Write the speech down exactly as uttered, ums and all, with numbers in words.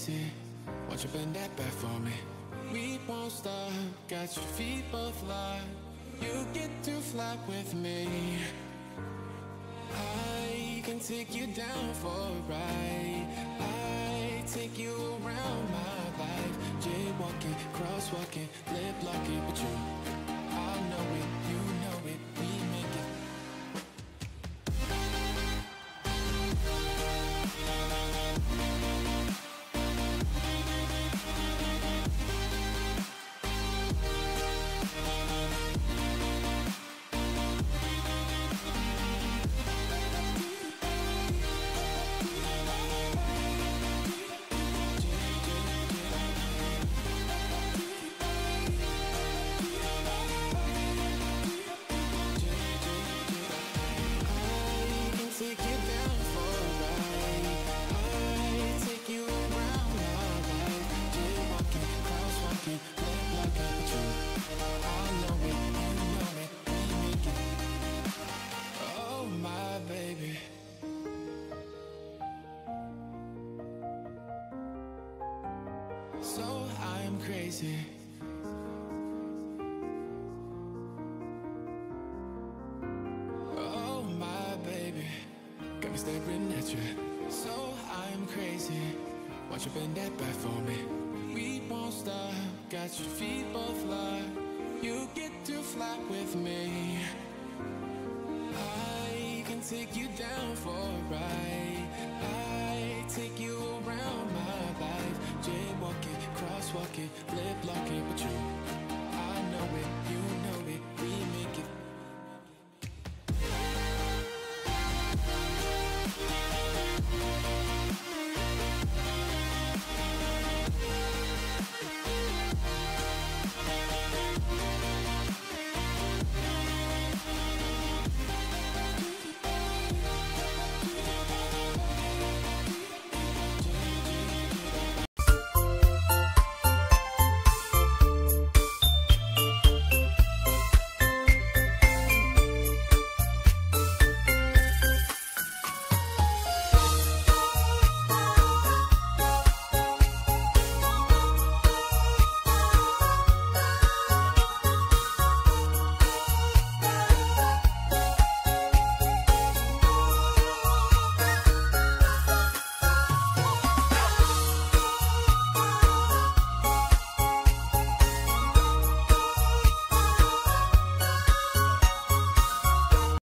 crazy. Won't you bend that back for me? We won't stop, got your feet both locked. You get to fly with me. I can take you down for a ride. I take you around my life. Jaywalking, crosswalking, lip locking, but you, I know it, you know it, we make it. Crazy. Oh my baby, got me staring at you. So I'm crazy. Won't you bend that back for me? We won't stop, got your feet both locked. You get to fly with me. I can take you down for a ride. I take you around my life. Jaywalking, crosswalking, lip locking, but you,